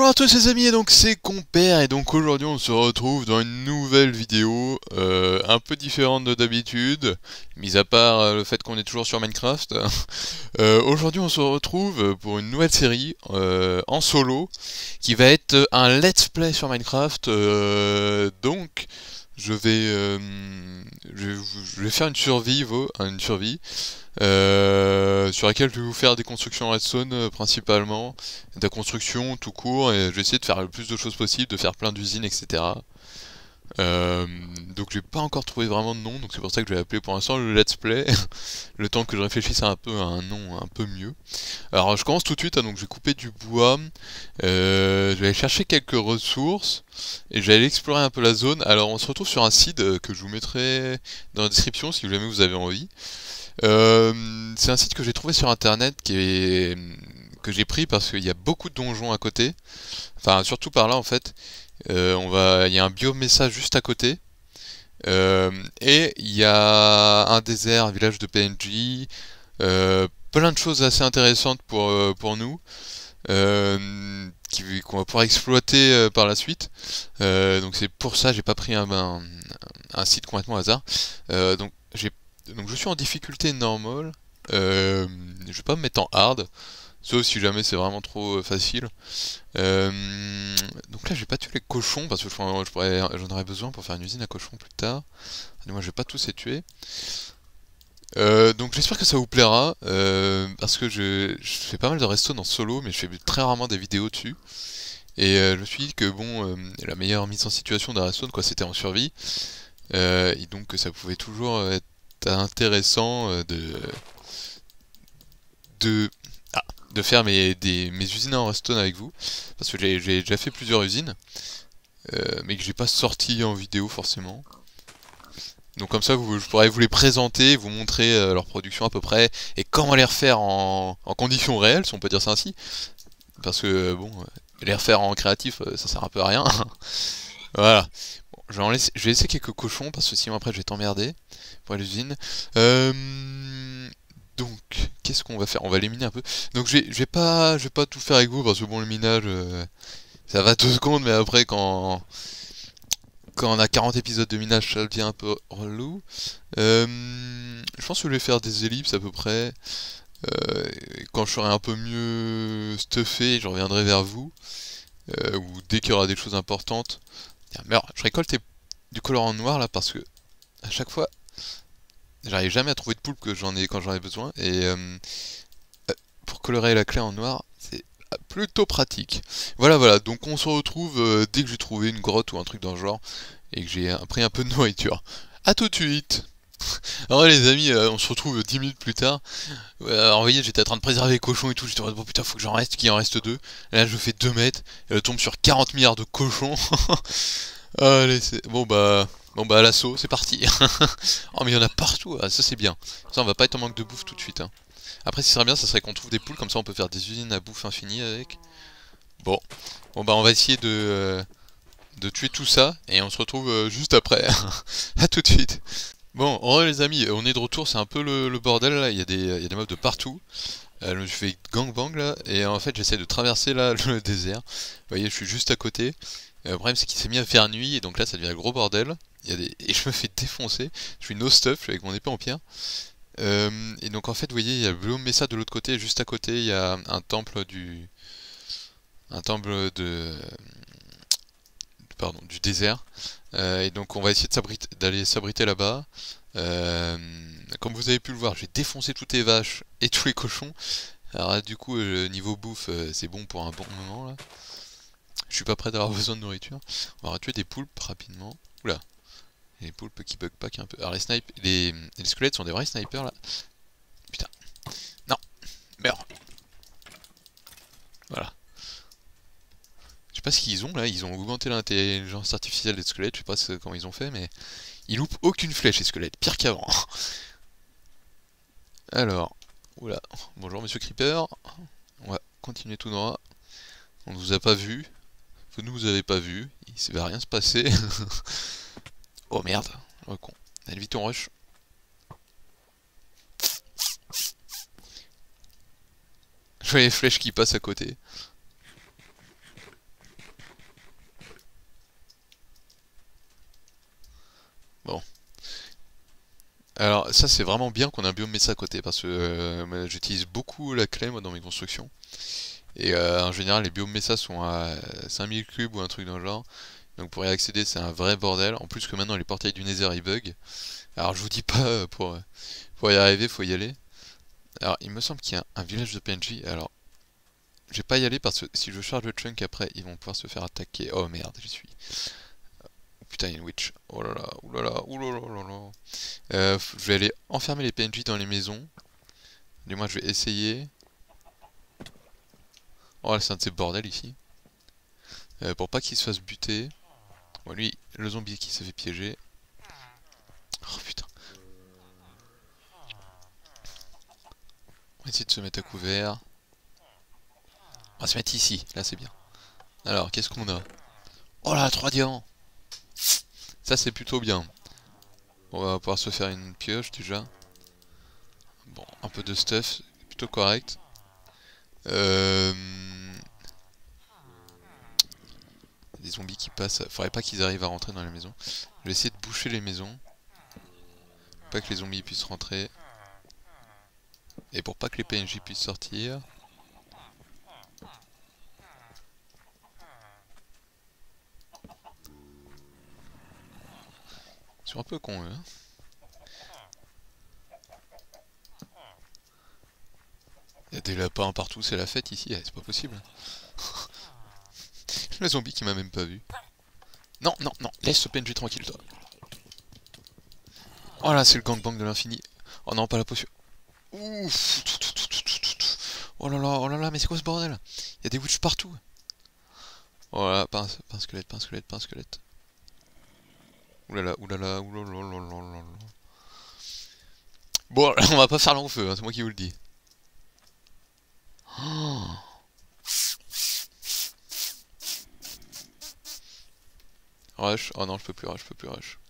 à tous les amis, et donc c'est Compère, et donc aujourd'hui on se retrouve dans une nouvelle vidéo, un peu différente de d'habitude, mis à part le fait qu'on est toujours sur Minecraft. Aujourd'hui on se retrouve pour une nouvelle série en solo, qui va être un let's play sur Minecraft, donc je vais, je vais faire une survie, sur laquelle je vais vous faire des constructions en redstone principalement, de la construction tout court, et je vais essayer de faire le plus de choses possible, de faire plein d'usines, etc. Donc j'ai pas encore trouvé vraiment de nom, donc c'est pour ça que je vais appeler pour l'instant le let's play, le temps que je réfléchisse un peu à un nom un peu mieux. Alors je commence tout de suite, hein, donc je vais couper du bois, je vais aller chercher quelques ressources, et je vais aller explorer un peu la zone. Alors on se retrouve sur un site que je vous mettrai dans la description si jamais vous avez envie. C'est un site que j'ai trouvé sur internet que j'ai pris parce qu'il y a beaucoup de donjons à côté. Enfin, surtout par là en fait. Il y a un biome message juste à côté. Et il y a un désert, un village de PNJ. Plein de choses assez intéressantes pour nous. Qu'on va pouvoir exploiter par la suite. Donc c'est pour ça que j'ai pas pris un site complètement au hasard. Donc je suis en difficulté normale. Je vais pas me mettre en hard, sauf si jamais c'est vraiment trop facile. Donc là, je vais pas tuer les cochons parce que j'en aurais besoin pour faire une usine à cochons plus tard. Moi, je vais pas tous les tuer. Donc j'espère que ça vous plaira, parce que je fais pas mal de restos en solo, mais je fais très rarement des vidéos dessus. Et je me suis dit que bon, la meilleure mise en situation d'un resto, quoi, c'était en survie. Et donc que ça pouvait toujours être intéressant de, ah, de faire mes usines en redstone avec vous, parce que j'ai déjà fait plusieurs usines, mais que j'ai pas sorti en vidéo forcément. Donc comme ça, je pourrais vous les présenter, vous montrer leur production à peu près, et comment les refaire en conditions réelles, si on peut dire ça ainsi. Parce que bon, les refaire en créatif, ça sert un peu à rien. Voilà. Bon, je vais laisser quelques cochons, parce que sinon après je vais t'emmerder pour l'usine. Donc, qu'est-ce qu'on va faire? On va les miner un peu. Donc je vais pas tout faire avec vous, parce que bon, le minage, ça va 2 secondes, mais après quand on a 40 épisodes de minage, ça devient un peu relou. Je pense que je vais faire des ellipses à peu près. Quand je serai un peu mieux stuffé, je reviendrai vers vous. Ou dès qu'il y aura des choses importantes. Tiens, merde, je récolte du colorant noir là parce que à chaque fois, j'arrive jamais à trouver de poulpe quand j'en ai besoin. Et pour colorer la clé en noir, c'est plutôt pratique. Voilà, donc on se retrouve dès que j'ai trouvé une grotte ou un truc dans le genre, et que j'ai pris un peu de nourriture. A tout de suite. Alors les amis, on se retrouve 10 minutes plus tard. Alors vous voyez, j'étais en train de préserver les cochons et tout, j'étais en mode, bon putain, faut que j'en reste, qu'il en reste 2. Et là je fais 2 mètres, et elle tombe sur 40 milliards de cochons. Allez, bon bah à l'assaut, c'est parti. Oh mais il y en a partout, ah, ça c'est bien. Ça on va pas être en manque de bouffe tout de suite, hein. Après, ce qui serait bien, ça serait qu'on trouve des poules, comme ça on peut faire des usines à bouffe infinie avec. Bon, bah on va essayer de tuer tout ça, et on se retrouve juste après. À tout de suite. Bon, les amis, on est de retour, c'est un peu le bordel là, il y a des mobs de partout. Je me suis fait gangbang là, et en fait j'essaie de traverser là le désert. Vous voyez, je suis juste à côté. Le problème c'est qu'il s'est mis à faire nuit, et donc là ça devient un gros bordel. Et je me fais défoncer, je suis no stuff, je suis avec mon épée en pierre. Et donc en fait, vous voyez, il y a le biome Mesa de l'autre côté, et juste à côté, il y a un temple du désert. Et donc on va essayer d'aller s'abriter là-bas. Comme vous avez pu le voir, j'ai défoncé toutes les vaches et tous les cochons. Alors là, du coup, niveau bouffe, c'est bon pour un bon moment là. Je suis pas prêt d'avoir besoin de nourriture. On va tuer des poulpes rapidement. Oula, les poulpes qui bug pack un peu. Alors les squelettes sont des vrais snipers là. Putain. Non. Meurs. Voilà. Je sais pas ce qu'ils ont là, ils ont augmenté l'intelligence artificielle des squelettes, je sais pas comment ils ont fait, mais ils loupent aucune flèche les squelettes, pire qu'avant. Alors, oula, bonjour monsieur Creeper, on va continuer tout droit, on ne vous a pas vu, vous ne vous avez pas vu, il va rien se passer. Oh merde, oh con, allez vite on rush. Je vois les flèches qui passent à côté. Bon. Alors ça c'est vraiment bien qu'on ait un biome Mesa à côté parce que j'utilise beaucoup la clé moi dans mes constructions. Et en général les biomes Mesa sont à 5000 cubes ou un truc dans le genre. Donc pour y accéder c'est un vrai bordel. En plus que maintenant les portails du Nether ils bug. Alors je vous dis pas pour y arriver faut y aller. Alors il me semble qu'il y a un village de PNJ. Alors je vais pas y aller parce que si je charge le chunk après ils vont pouvoir se faire attaquer. Oh merde j'y suis. Oh, putain il y a une witch. Oh là là, oulala, oulala, oulala. Je vais aller enfermer les PNJ dans les maisons. Du moins je vais essayer. Oh là c'est un de ces bordels ici. Pour pas qu'il se fasse buter. Bon lui, le zombie qui s'est fait piéger. Oh putain. On va essayer de se mettre à couvert. On va se mettre ici, là c'est bien. Alors, qu'est-ce qu'on a? Oh là, 3 diamants. Ça c'est plutôt bien. On va pouvoir se faire une pioche déjà. Bon, un peu de stuff, plutôt correct. Des zombies qui passent. Faudrait pas qu'ils arrivent à rentrer dans les maisons. Je vais essayer de boucher les maisons. Pas que les zombies puissent rentrer. Et pour pas que les PNJ puissent sortir. Ils sont un peu cons eux. Hein. Il y a des lapins partout, c'est la fête ici, c'est pas possible. Le zombie qui m'a même pas vu. Non, non, non, laisse ce PNJ tranquille toi. Oh là, c'est le gangbang de l'infini. Oh non, pas la potion. Ouf. Oh là là, mais c'est quoi ce bordel? Il y a des witches partout. Oh là, pas un squelette, pas un squelette, pas un squelette. Oulala, oulala, oulala. Bon, on va pas faire long feu, hein, c'est moi qui vous le dis. Oh. Rush, oh non, je peux plus rush, je peux plus rush.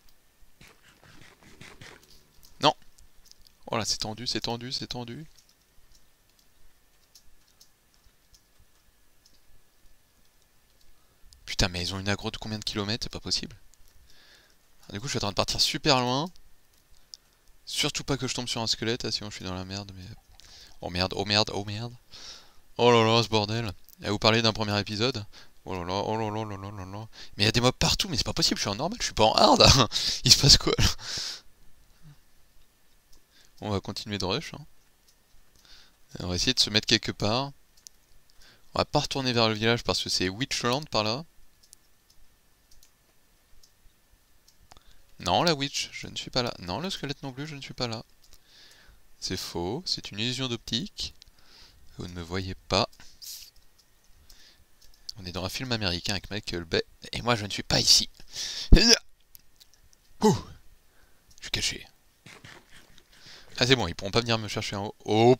Non. Oh là, c'est tendu, c'est tendu, c'est tendu. Putain, mais ils ont une aggro de combien de kilomètres? C'est pas possible. Du coup, je suis en train de partir super loin. Surtout pas que je tombe sur un squelette, ah, sinon je suis dans la merde, mais... Oh merde, oh merde, oh merde. Oh là là, ce bordel. Et vous parlez d'un premier épisode. Oh là là, oh là là là là là là. Mais il y a des mobs partout, mais c'est pas possible, je suis en normal, je suis pas en hard. Il se passe quoi là? On va continuer de rush. Hein. On va essayer de se mettre quelque part. On va pas retourner vers le village parce que c'est Witchland par là. Non, la witch, je ne suis pas là. Non, le squelette non plus, je ne suis pas là. C'est faux, c'est une illusion d'optique. Vous ne me voyez pas. On est dans un film américain avec Michael Bay. Et moi, je ne suis pas ici. Ouh, je suis caché. Ah, c'est bon, ils pourront pas venir me chercher en haut. Oh.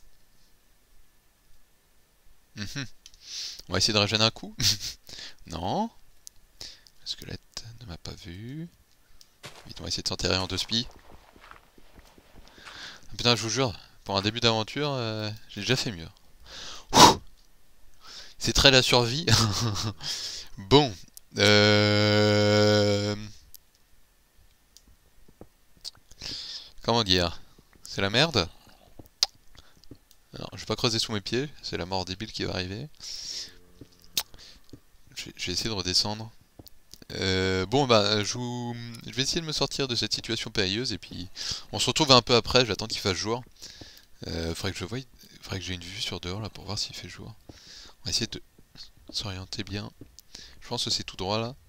On va essayer de régénérer un coup. Non. Le squelette ne m'a pas vu. Vite, on va essayer de s'enterrer en 2 spies. Putain, je vous jure, pour un début d'aventure, j'ai déjà fait mieux. C'est très la survie. Bon. Comment dire? C'est la merde. Alors, je vais pas creuser sous mes pieds, c'est la mort débile qui va arriver. Je vais essayer de redescendre. Bon bah je vais essayer de me sortir de cette situation périlleuse et puis on se retrouve un peu après, j'attends qu'il fasse jour. Faudrait que faudrait que j'ai une vue sur dehors là pour voir s'il fait jour. On va essayer de s'orienter bien. Je pense que c'est tout droit là.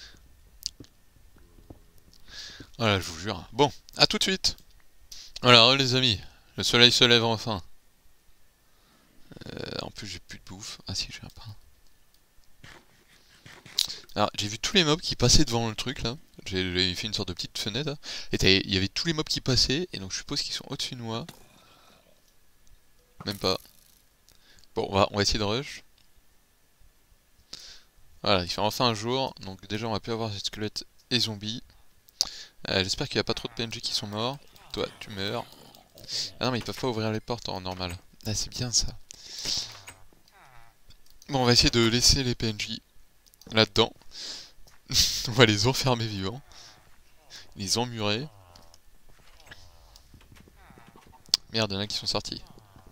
Voilà, je vous jure. Bon, à tout de suite. Voilà, les amis, le soleil se lève enfin. En plus j'ai plus de bouffe. Ah si, j'ai un pain. Alors, j'ai vu tous les mobs qui passaient devant le truc là. J'ai fait une sorte de petite fenêtre là. Et il y avait tous les mobs qui passaient. Et donc je suppose qu'ils sont au-dessus de moi. Même pas. Bon, on va essayer de rush. Voilà, il fait enfin un jour. Donc déjà on va plus avoir squelettes et zombies. J'espère qu'il n'y a pas trop de PNJ qui sont morts. Toi, tu meurs. Ah non, mais ils peuvent pas ouvrir les portes en normal. Ah, c'est bien ça. Bon, on va essayer de laisser les PNJ là-dedans. On va les enfermer vivants. les emmurés. Merde, il y en a qui sont sortis.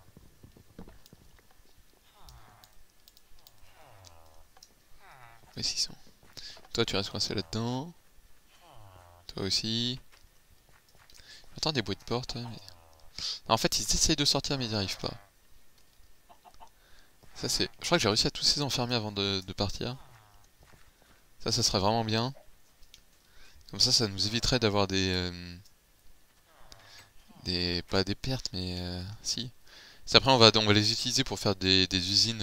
Mais s'ils sont. Toi, tu restes coincé là-dedans. Toi aussi. J'entends des bruits de porte, ouais, mais... Non, en fait, ils essayent de sortir, mais ils n'y arrivent pas. Ça, c'est... Je crois que j'ai réussi à tous les enfermer avant de partir. Ça serait vraiment bien. Comme ça nous éviterait d'avoir pas des pertes, mais... si. Après, on va les utiliser pour faire des usines...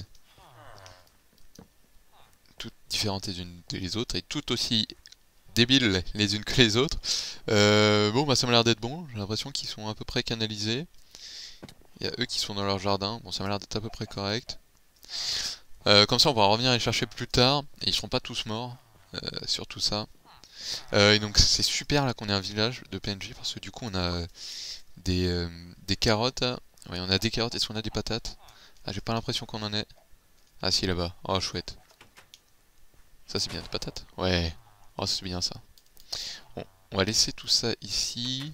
toutes différentes les unes des autres, et toutes aussi débiles les unes que les autres. Bon, bah ça m'a l'air d'être bon. J'ai l'impression qu'ils sont à peu près canalisés. Il y a eux qui sont dans leur jardin. Bon, ça m'a l'air d'être à peu près correct. Comme ça, on pourra revenir les chercher plus tard. Et ils seront pas tous morts sur tout ça. Et donc, c'est super là qu'on ait un village de PNJ. Parce que du coup, on a des carottes. Oui, on a des carottes. Est-ce qu'on a des patates? Ah, j'ai pas l'impression qu'on en ait. Ah, si, là-bas. Oh, chouette. Ça, c'est bien, des patates? Ouais. Oh, c'est bien ça. Bon, on va laisser tout ça ici.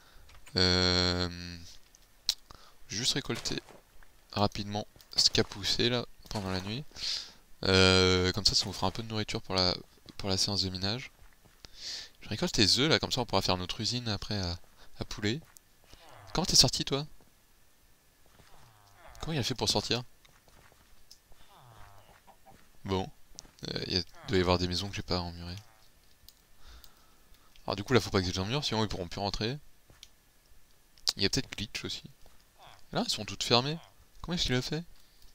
Juste récolter rapidement ce qui a poussé là pendant la nuit. Comme ça nous fera un peu de nourriture pour la séance de minage. Je récolte tes œufs là, comme ça on pourra faire notre usine après à poulet. Comment t'es sorti toi? Comment il a fait pour sortir? Bon, il doit y avoir des maisons que j'ai pas emmurées. Alors du coup là faut pas que j'ai mur, sinon ils pourront plus rentrer. Il y a peut-être glitch aussi. Là elles sont toutes fermées. Comment est-ce qu'il a fait?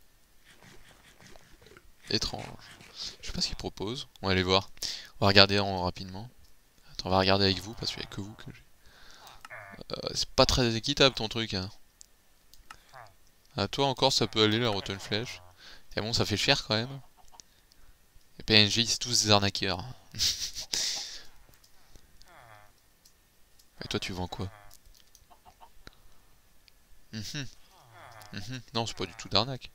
Étrange. Je sais pas ce qu'il propose. On va aller voir. On va regarder rapidement. Attends, on va regarder avec vous parce qu'il n'y a que vous que j'ai. C'est pas très équitable ton truc. Hein. À toi encore ça peut aller la rotten flèche. Et bon ça fait cher quand même. Les PNJ c'est tous des arnaqueurs. Et toi tu vends quoi? Non c'est pas du tout d'arnaque.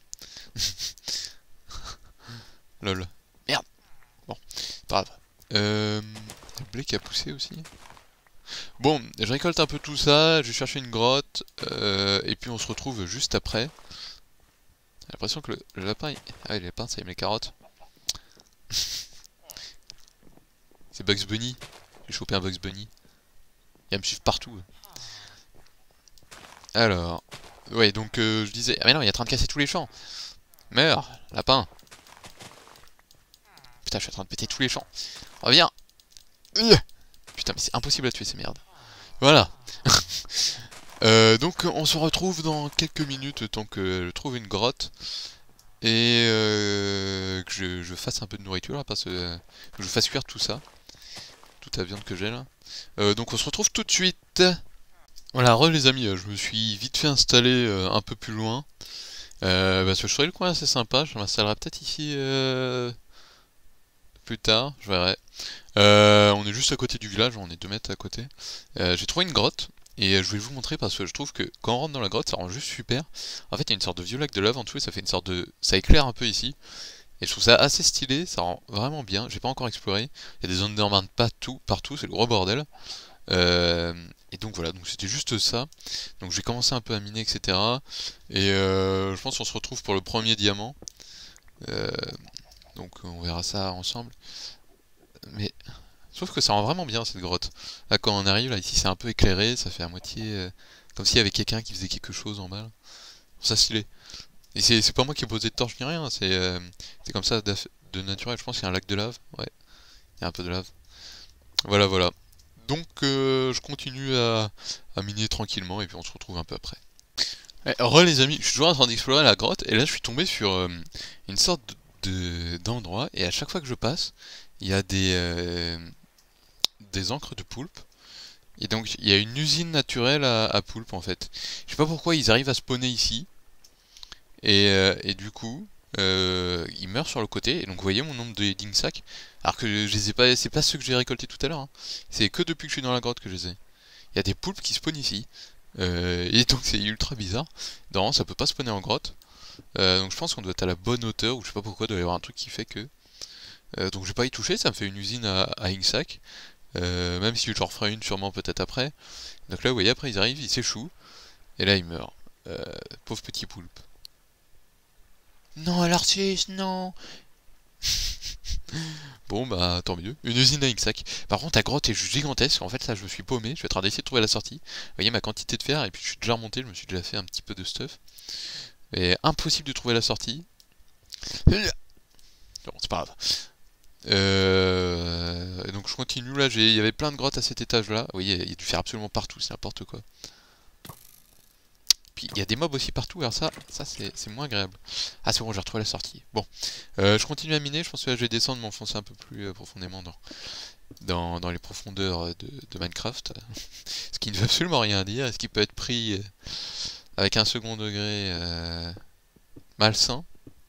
Lol. Merde. Bon, pas grave. Le blé qui a poussé aussi. Bon, je récolte un peu tout ça, je vais chercher une grotte, et puis on se retrouve juste après. J'ai l'impression que le lapin... Ah oui, le lapin ça aime les carottes. C'est Bugs Bunny. J'ai chopé un Bugs Bunny. Il va me suivre partout. Alors... Ouais, donc je disais... Ah mais non, il est en train de casser tous les champs. Meurs, lapin. Putain, je suis en train de péter tous les champs. Reviens. Putain, mais c'est impossible à tuer ces merdes. Voilà. Donc on se retrouve dans quelques minutes tant que je trouve une grotte. Et que je fasse un peu de nourriture là, parce que je fasse cuire tout ça. Toute la viande que j'ai là. Donc on se retrouve tout de suite. Voilà, les amis, je me suis vite fait installer un peu plus loin. Parce que je trouvais le coin assez sympa. Je m'installerai peut-être ici plus tard, je verrai. On est juste à côté du village, on est 2 mètres à côté. J'ai trouvé une grotte. Et je vais vous montrer parce que je trouve que quand on rentre dans la grotte, ça rend juste super. En fait, il y a une sorte de vieux lac de lave en dessous et ça fait une sorte de... Ça éclaire un peu ici. Et je trouve ça assez stylé, ça rend vraiment bien. J'ai pas encore exploré. Il y a des zones d'enderman partout, c'est le gros bordel. Et donc voilà, donc c'était juste ça. Donc j'ai commencé un peu à miner, etc. Et je pense qu'on se retrouve pour le premier diamant. Donc on verra ça ensemble. Mais... Sauf que ça rend vraiment bien cette grotte. Là quand on arrive, là ici c'est un peu éclairé, ça fait à moitié comme s'il y avait quelqu'un qui faisait quelque chose en bas. Ça stylé. Et c'est pas moi qui ai posé de torche ni rien, c'est comme ça de naturel. Je pense qu'il y a un lac de lave. Ouais, il y a un peu de lave. Voilà, voilà. Donc je continue à miner tranquillement et puis on se retrouve un peu après. Les amis, je suis toujours en train d'explorer la grotte et là je suis tombé sur une sorte d'endroit et à chaque fois que je passe, il y a des encres de poulpe. Et donc il y a une usine naturelle à poulpe en fait. Je sais pas pourquoi ils arrivent à spawner ici. Et du coup, ils meurent sur le côté. Et donc vous voyez mon nombre de heading sacs. Alors que je les ai pas, c'est pas ceux que j'ai récoltés tout à l'heure. Hein. C'est que depuis que je suis dans la grotte que je les ai. Il y a des poulpes qui spawnent ici. Et donc c'est ultra bizarre. Non, ça peut pas spawner en grotte. Donc je pense qu'on doit être à la bonne hauteur. Ou je sais pas pourquoi, il doit y avoir un truc qui fait que... donc je vais pas y toucher, ça me fait une usine à Ingsac. Même si j'en referai une sûrement peut-être après. Donc là, vous voyez, après ils arrivent, ils s'échouent, et là ils meurent. Pauvre petit poulpe. Non, Alarcis, non. Bon bah tant mieux. Une usine à Ixac. Par contre la grotte est gigantesque, en fait là je me suis paumé, je vais être en train d'essayer de trouver la sortie. Vous voyez ma quantité de fer, et puis je suis déjà remonté, je me suis déjà fait un petit peu de stuff. Mais impossible de trouver la sortie. Bon, c'est pas grave. Et donc je continue là, il y avait plein de grottes à cet étage là. Vous voyez, il y a du fer absolument partout, c'est n'importe quoi. Puis il y a des mobs aussi partout, alors ça c'est moins agréable. Ah c'est bon, j'ai retrouvé la sortie. Bon, je continue à miner, je pense que là je vais descendre, m'enfoncer un peu plus profondément dans les profondeurs de Minecraft. Ce qui ne veut absolument rien dire, et ce qui peut être pris avec un second degré malsain.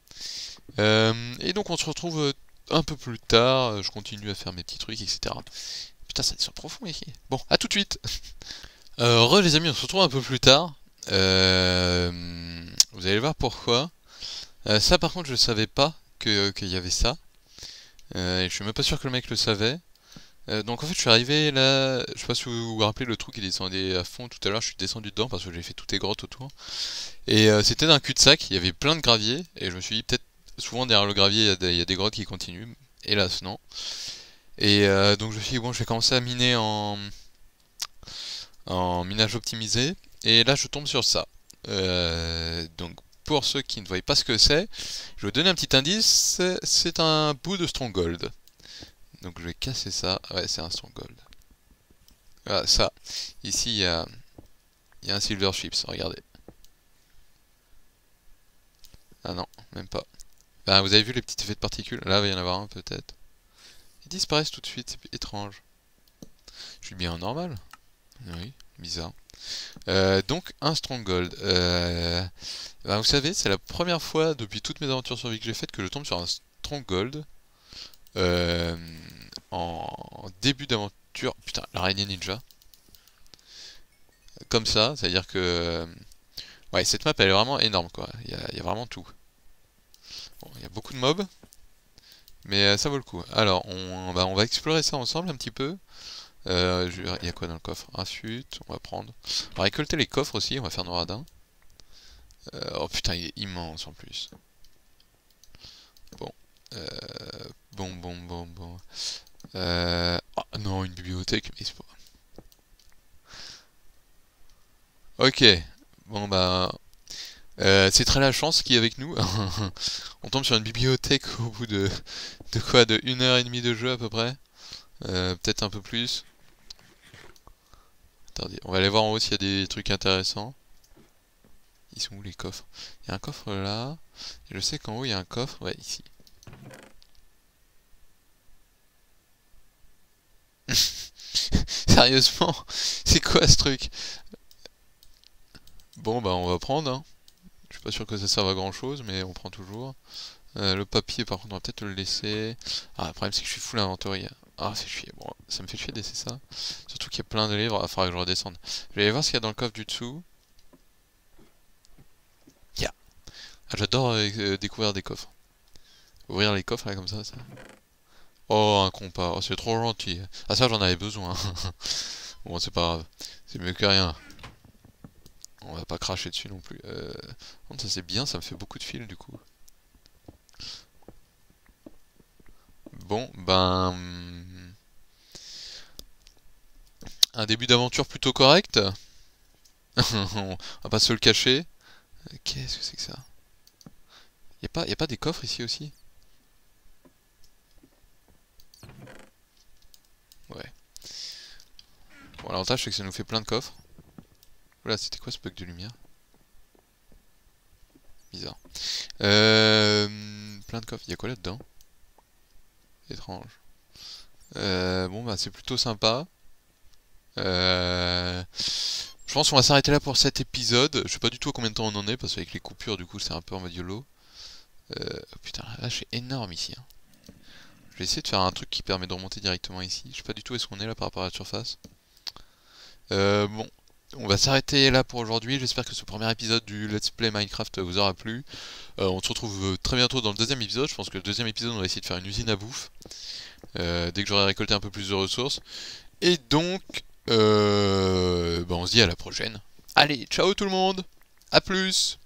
Et donc on se retrouve un peu plus tard, je continue à faire mes petits trucs, etc. Putain, ça descend profond ici. Bon, à tout de suite. Les amis, on se retrouve un peu plus tard. Vous allez voir pourquoi. Ça par contre je savais pas qu'il y avait ça. Et je suis même pas sûr que le mec le savait. Donc en fait je suis arrivé là, je sais pas si vous vous rappelez le trou qui descendait à fond tout à l'heure, je suis descendu dedans parce que j'ai fait toutes les grottes autour. Et c'était d'un cul-de-sac, il y avait plein de gravier, et je me suis dit peut-être souvent derrière le gravier il y a des grottes qui continuent. Hélas non. Et donc je me suis dit bon je vais commencer à miner en minage optimisé. Et là je tombe sur ça. Donc pour ceux qui ne voient pas ce que c'est, je vais vous donner un petit indice, c'est un bout de stronghold. Donc je vais casser ça, ouais c'est un stronghold. Voilà ça, ici il y a un silver chips, regardez. Ah non, même pas. Ben, vous avez vu les petits effets de particules? Là il va y en avoir un peut-être. Ils disparaissent tout de suite, c'est étrange. Je suis bien en normal? Oui, bizarre. Donc un stronghold. Ben, vous savez, c'est la première fois depuis toutes mes aventures sur vie que j'ai faites que je tombe sur un stronghold en début d'aventure. Putain, l'araignée ninja. Comme ça, c'est-à-dire que ouais, cette map elle est vraiment énorme quoi. Il y a vraiment tout. Bon, il y a beaucoup de mobs, mais ça vaut le coup. Alors, on va explorer ça ensemble un petit peu. Il y a quoi dans le coffre? Un fut, on va prendre. On va récolter les coffres aussi, on va faire Noradin. Oh putain, il est immense en plus. Bon. Bon. Oh non, une bibliothèque, mais c'est pas... Ok. Bon bah... c'est très la chance qui est avec nous. On tombe sur une bibliothèque au bout de quoi? De 1h30 de jeu à peu près. Peut-être un peu plus. Attendez, on va aller voir en haut s'il y a des trucs intéressants. Ils sont où les coffres? Il y a un coffre là. Et je sais qu'en haut il y a un coffre. Ouais, ici. Sérieusement? C'est quoi ce truc? Bon bah on va prendre, hein. Je suis pas sûr que ça serve à grand chose, mais on prend toujours. Le papier par contre on va peut-être le laisser. Ah le problème c'est que je suis full inventory. Ah c'est chier, bon ça me fait chier de laisser ça. Surtout qu'il y a plein de livres, il faudra que je redescende. Je vais aller voir ce qu'il y a dans le coffre du dessous. Yeah. Ah j'adore découvrir des coffres. Ouvrir les coffres là comme ça. Oh un compas, oh, c'est trop gentil. Ah ça j'en avais besoin. Bon c'est pas grave, c'est mieux que rien. On va pas cracher dessus non plus. Ça c'est bien, ça me fait beaucoup de fils du coup. Bon, ben... un début d'aventure plutôt correct. On va pas se le cacher. Qu'est-ce que c'est que ça? Y a pas des coffres ici aussi? Ouais. Bon, l'avantage c'est que ça nous fait plein de coffres. Oula, c'était quoi ce bug de lumière? Bizarre. Plein de coffres. Y a quoi là-dedans? Étrange. Bon, bah c'est plutôt sympa. Je pense qu'on va s'arrêter là pour cet épisode. Je sais pas du tout à combien de temps on en est, parce qu'avec les coupures, du coup, c'est un peu en mode YOLO. Putain, la vache, c'est énorme ici. Hein. Je vais essayer de faire un truc qui permet de remonter directement ici. Je sais pas du tout où est-ce qu'on est là par rapport à la surface. Bon. on va s'arrêter là pour aujourd'hui. J'espère que ce premier épisode du Let's Play Minecraft vous aura plu. On se retrouve très bientôt dans le deuxième épisode. Je pense que le deuxième épisode, on va essayer de faire une usine à bouffe. Dès que j'aurai récolté un peu plus de ressources. Et donc, on se dit à la prochaine. Allez, ciao tout le monde. À plus.